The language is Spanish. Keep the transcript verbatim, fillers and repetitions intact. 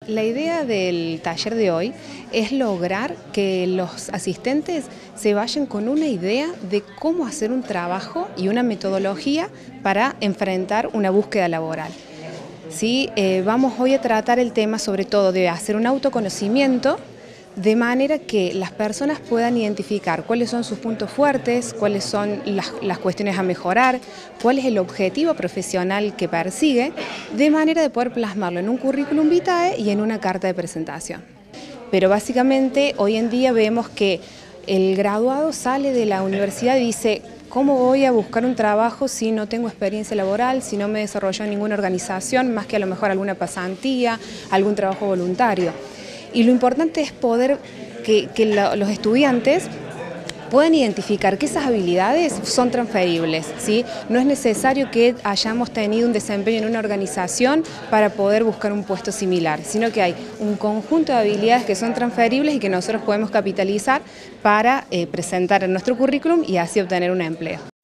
La idea del taller de hoy es lograr que los asistentes se vayan con una idea de cómo hacer un trabajo y una metodología para enfrentar una búsqueda laboral. ¿Sí? Eh, vamos hoy a tratar el tema sobre todo de hacer un autoconocimiento de manera que las personas puedan identificar cuáles son sus puntos fuertes, cuáles son las, las cuestiones a mejorar, cuál es el objetivo profesional que persigue, de manera de poder plasmarlo en un currículum vitae y en una carta de presentación. Pero básicamente hoy en día vemos que el graduado sale de la universidad y dice: ¿cómo voy a buscar un trabajo si no tengo experiencia laboral, si no me desarrollo en ninguna organización, más que a lo mejor alguna pasantía, algún trabajo voluntario? Y lo importante es poder que, que la, los estudiantes puedan identificar que esas habilidades son transferibles, ¿sí? No es necesario que hayamos tenido un desempeño en una organización para poder buscar un puesto similar, sino que hay un conjunto de habilidades que son transferibles y que nosotros podemos capitalizar para eh, presentar en nuestro currículum y así obtener un empleo.